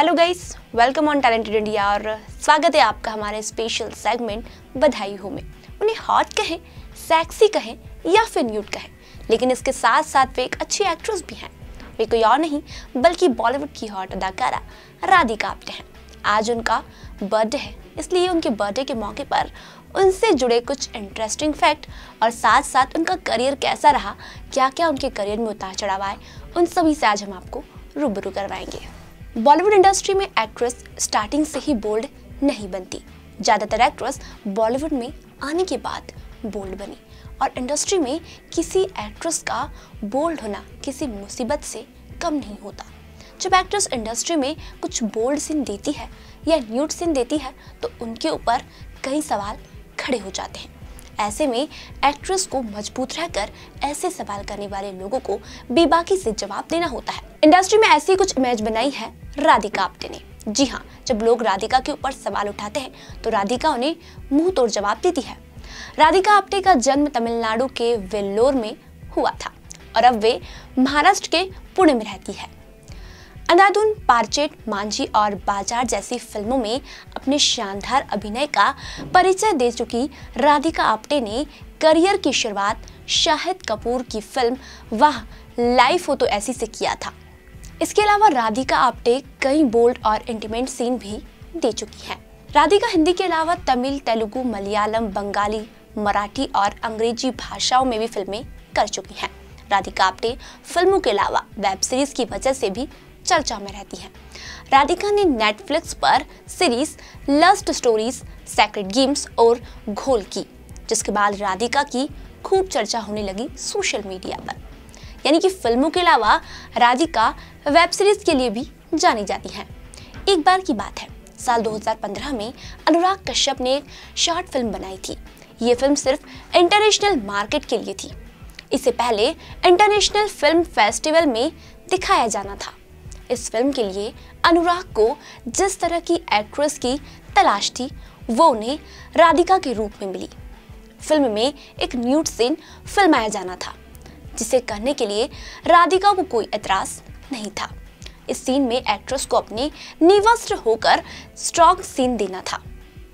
Hello guys, welcome on talented India और स्वागत है आपका हमारे स्पेशल सेगमेंट बधाई हो में। उन्हें हॉट कहें, सेक्सी कहें या फिर न्यूड कहें, लेकिन इसके साथ साथ वे एक अच्छी एक्ट्रेस भी हैं। वे कोई और नहीं बल्कि बॉलीवुड की हॉट अदाकारा राधिका आप्टे हैं। आज उनका बर्थडे है, इसलिए उनके बर्थडे के मौके पर उनसे जुड़े कुछ इंटरेस्टिंग फैक्ट और साथ साथ उनका करियर कैसा रहा, क्या क्या उनके करियर में उतार चढ़ाव आए, उन सभी से आज हम आपको रूबरू करवाएंगे। बॉलीवुड इंडस्ट्री में एक्ट्रेस स्टार्टिंग से ही बोल्ड नहीं बनती। ज़्यादातर एक्ट्रेस बॉलीवुड में आने के बाद बोल्ड बनी और इंडस्ट्री में किसी एक्ट्रेस का बोल्ड होना किसी मुसीबत से कम नहीं होता। जब एक्ट्रेस इंडस्ट्री में कुछ बोल्ड सीन देती है या न्यूड सीन देती है तो उनके ऊपर कई सवाल खड़े हो जाते हैं। ऐसे में एक्ट्रेस को मजबूत रहकर ऐसे सवाल करने वाले लोगों को बेबाकी से जवाब देना होता है। इंडस्ट्री में ऐसी कुछ इमेज बनाई है राधिका आप्टे ने। जी हाँ, जब लोग राधिका के ऊपर सवाल उठाते हैं तो राधिका उन्हें मुंह तोड़ जवाब देती है। राधिका आप्टे का जन्म तमिलनाडु के वेल्लोर में हुआ था और अब वे महाराष्ट्र के पुणे में रहती है। अंधाधुन, पारचेट, मांझी और बाजार जैसी फिल्मों में अपने शानदार अभिनय का परिचय दे चुकी राधिका आप्टे ने करियर की शुरुआत शाहिद कपूर की फिल्म वाह लाइफ हो तो ऐसी से किया था। इसके अलावा राधिका आप्टे कई बोल्ड और इंटीमेट सीन भी दे चुकी हैं। राधिका हिंदी के अलावा तमिल, तेलुगु, मलयालम, बंगाली, मराठी और अंग्रेजी भाषाओं में भी फिल्में कर चुकी हैं। राधिका आप्टे फिल्मों के अलावा वेब सीरीज की वजह से भी चर्चा में रहती है। राधिका ने नेटफ्लिक्स पर series lust stories, secret games और घोल की, जिसके बाद राधिका की खूब चर्चा होने लगी सोशल मीडिया पर। यानी कि फिल्मों के अलावा राधिका वेब सीरीज के लिए भी जानी जाती हैं। एक बार की बात है, साल 2015 में अनुराग कश्यप ने एक शॉर्ट फिल्म बनाई थी। ये फिल्म सिर्फ इंटरनेशनल मार्केट के लिए थी। इससे पहले इंटरनेशनल फिल्म फेस्टिवल में दिखाया जाना था। इस फिल्म के लिए अनुराग को जिस तरह की एक्ट्रेस की तलाश थी वो उन्हें राधिका के रूप में मिली। फिल्म में एक न्यूड सीन फिल्माया जाना था, जिसे करने के लिए राधिका को कोई एतराज नहीं था। इस सीन में एक्ट्रेस को अपने निवस्त्र होकर स्ट्रॉन्ग सीन देना था।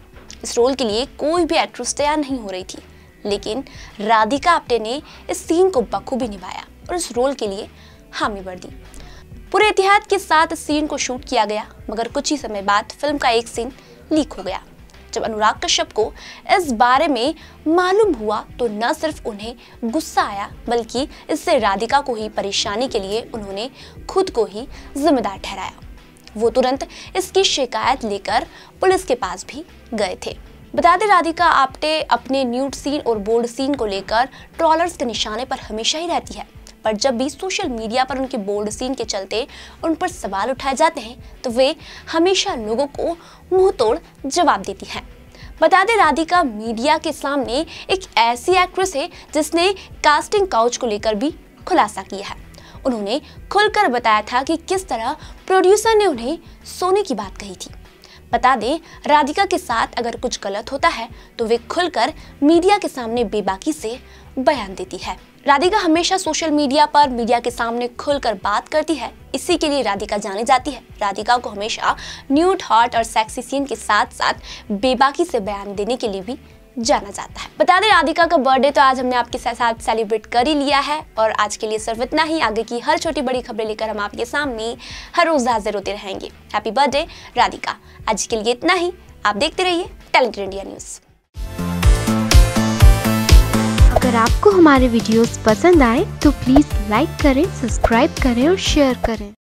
इस रोल के लिए कोई भी एक्ट्रेस तैयार नहीं हो रही थी, लेकिन राधिका आप्टे ने इस सीन को बखूबी निभाया और इस रोल के लिए हामी भर दी। पूरे एहतियात के साथ सीन को शूट किया गया, मगर कुछ ही समय बाद फिल्म का एक सीन लीक हो गया। जब अनुराग कश्यप को इस बारे में मालूम हुआ तो न सिर्फ उन्हें गुस्सा आया, बल्कि इससे राधिका को ही परेशानी के लिए उन्होंने खुद को ही जिम्मेदार ठहराया। वो तुरंत इसकी शिकायत लेकर पुलिस के पास भी गए थे। बता दें, राधिका आप्टे अपने न्यूड सीन और बोल्ड सीन को लेकर ट्रोलर्स के निशाने पर हमेशा ही रहती है, पर जब भी सोशल मीडिया पर उनके बोल्ड सीन के चलते उन पर सवाल उठाए जाते हैं तो वे हमेशा लोगों को मुंह तोड़ जवाब देती हैं। बता दें, राधिका मीडिया के सामने एक ऐसी एक्ट्रेस है जिसने कास्टिंग काउच को लेकर भी खुलासा किया है। उन्होंने खुलकर बताया था कि किस तरह प्रोड्यूसर ने उन्हें सोने की बात कही थी। बता दें, राधिका के साथ अगर कुछ गलत होता है तो वे खुलकर मीडिया के सामने बेबाकी से बयान देती है। राधिका हमेशा सोशल मीडिया पर मीडिया के सामने खुलकर बात करती है, इसी के लिए राधिका जानी जाती है। राधिका को हमेशा न्यूड, हॉट और सेक्सी सीन के साथ साथ बेबाकी से बयान देने के लिए भी जाना जाता है। बता दें, राधिका का बर्थडे तो आज हमने आपके साथ सेलिब्रेट कर ही लिया है और आज के लिए सिर्फ इतना ही। आगे की हर छोटी बड़ी खबरें लेकर हम आपके सामने हर रोज हाजिर होते रहेंगे। Happy birthday Radhika. आज के लिए इतना ही। आप देखते रहिए टैलेंटेड इंडिया न्यूज़। अगर आपको हमारे वीडियोस पसंद आए तो प्लीज लाइक करें, सब्सक्राइब करें और शेयर करें।